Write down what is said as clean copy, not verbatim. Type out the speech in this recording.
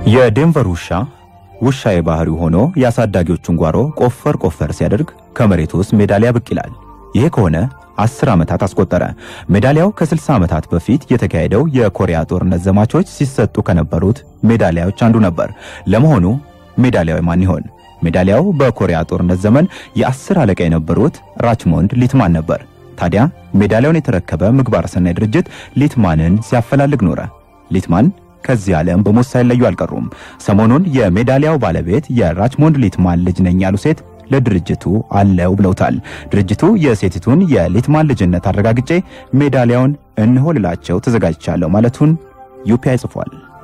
የዴንቨር ውሻ የባህሪው ሆኖ ያሳዳጊዎቹን ጓሮ ቆፈር ሲያደርግ ከመሬት ውስጥ ሜዳሊያ ብቅ ይላል። ይሄ ከሆነ 10 ዓመታት አስቆጠረ። ሜዳሊያው ከ60 ዓመታት በፊት የተካሄደው የኮሪያ ጦርነት ዘማቾች ሲሰጡ ከነበሩት ሜዳሊያዎች አንዱ ነበር። ለመሆኑ ሜዳሊያው ማን ይሆን? ሜዳሊያው በኮሪያ ጦርነት ዘመን የ10 አለቃ የነበሩት ራችሞንድ ሊትማን ነበር። ታዲያ ሜዳሊያውን የተረከበ ምግባረ ሰናይ ድርጅት ሊትማንን ሲያፈላልግ ኖረ። ሊትማን ከዚህ ዓለም በሞት ሳይለዩ አልቀሩም። ሰሞኑን የሜዳሊያው ባለቤት የራችሞንድ ሊትማን ልጅ ነኝ ያሉ ሴት ለድርጅቱ አለው ብለውታል። ድርጅቱ የሴቲቱን የሊትማን ልጅነት አረጋግጬ ሜዳሊያውን እንሆልላቸው ተዘጋጅቻለሁ ማለቱን ዩፒአይ ጽፏል።